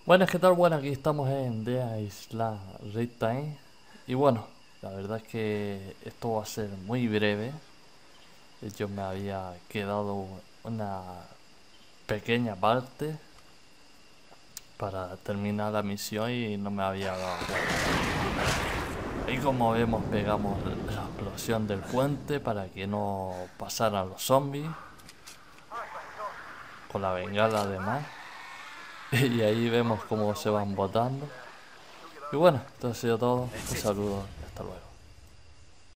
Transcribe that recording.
Buenas, ¿qué tal? Bueno, aquí estamos en The Isla Red Time. Y bueno, la verdad es que esto va a ser muy breve. Yo me había quedado una pequeña parte para terminar la misión y no me había dado cuenta. Y como vemos, pegamos la explosión del puente para que no pasaran los zombies. Con la bengala además. Y ahí vemos cómo se van botando. Y bueno, esto ha sido todo. Un saludo y hasta luego.